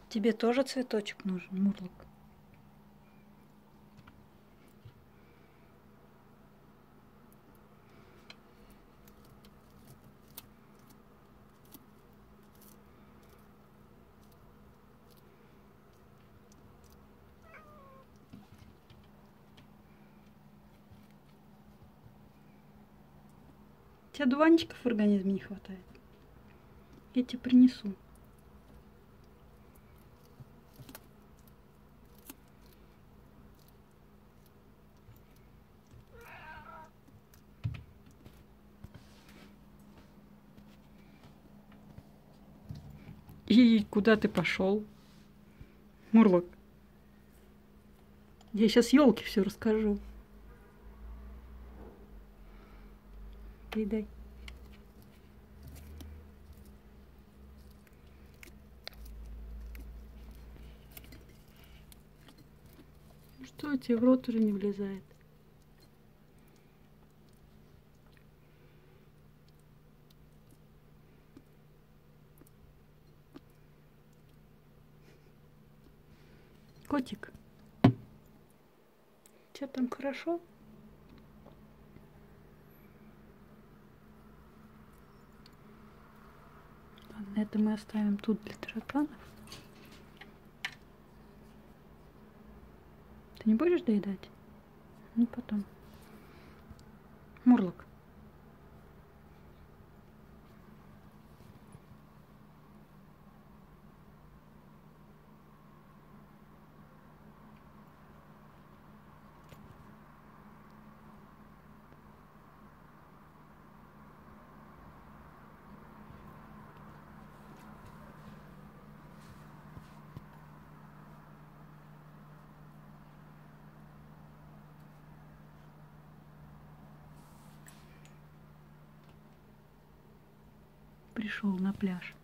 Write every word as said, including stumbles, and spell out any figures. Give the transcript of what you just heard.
Тебе тоже цветочек нужен, Мурлок? У тебя дуванчиков в организме не хватает. Я тебе принесу. И куда ты пошел, Мурлок? Я сейчас елке все расскажу. Передай. Что тебе в рот уже не влезает? Котик, что там хорошо? Ладно, это мы оставим тут для тараканов. Ты не будешь доедать? Ну потом. Мурлок. Пришел на пляж.